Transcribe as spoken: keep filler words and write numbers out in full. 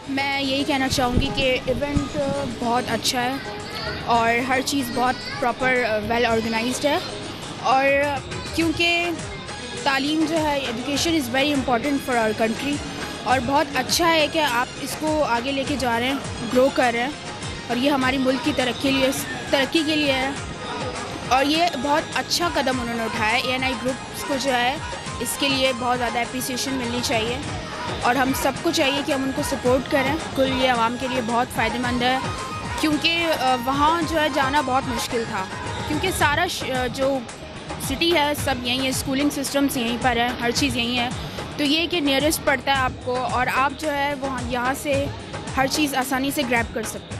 मैं यही कहना चाहूँगी कि इवेंट बहुत अच्छा है और हर चीज़ बहुत प्रॉपर वेल ऑर्गेनाइज्ड है। और क्योंकि तालीम जो है, education is very important for our country, और बहुत अच्छा है कि आप इसको आगे लेके जा रहे हैं, ग्रो कर रहे हैं, और ये हमारी मुल्क की तरक्की लिए तरक्की के लिए है। और ये बहुत अच्छा कदम उन्होंने उठाया है। ए एन आई ग्रुप्स को जो है इसके लिए बहुत ज़्यादा अप्रिसिएशन मिलनी चाहिए, और हम सबको चाहिए कि हम उनको सपोर्ट करें। कुल ये आवाम के लिए बहुत फ़ायदेमंद है, क्योंकि वहाँ जो है जाना बहुत मुश्किल था, क्योंकि सारा जो सिटी है सब यहीं है, स्कूलिंग सिस्टम्स यहीं पर है, हर चीज़ यहीं है। तो ये कि नियरेस्ट पड़ता है आपको, और आप जो है वहाँ यहाँ से हर चीज़ आसानी से ग्रैब कर सकते हैं।